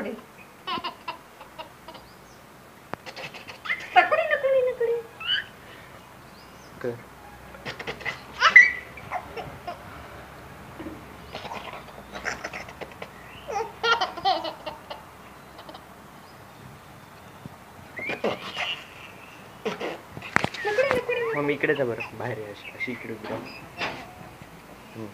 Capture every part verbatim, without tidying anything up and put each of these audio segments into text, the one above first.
नकोडी नकोडी नकोडी नकोडी कर मग मी इकडे जा बरं बाहेर आहे अशी अशी इकडे उभी राहा. हम्म.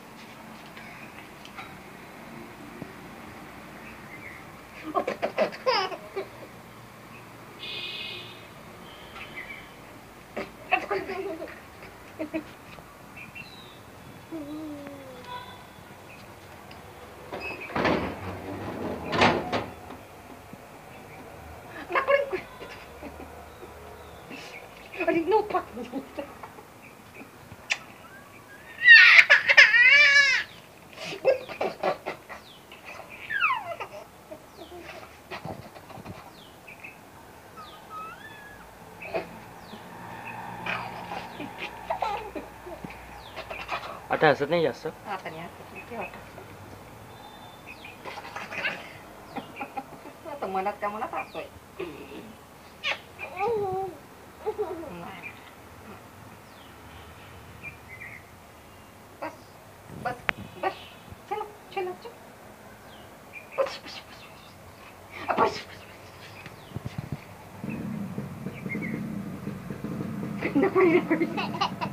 अरे नो पाक आता हसत नाही जास्त. आता नाही आता आता मनात त्या मनात हसतोय. बस बस बस चलो चलो चलो बस बस बस बस बस नकोडी नकोडी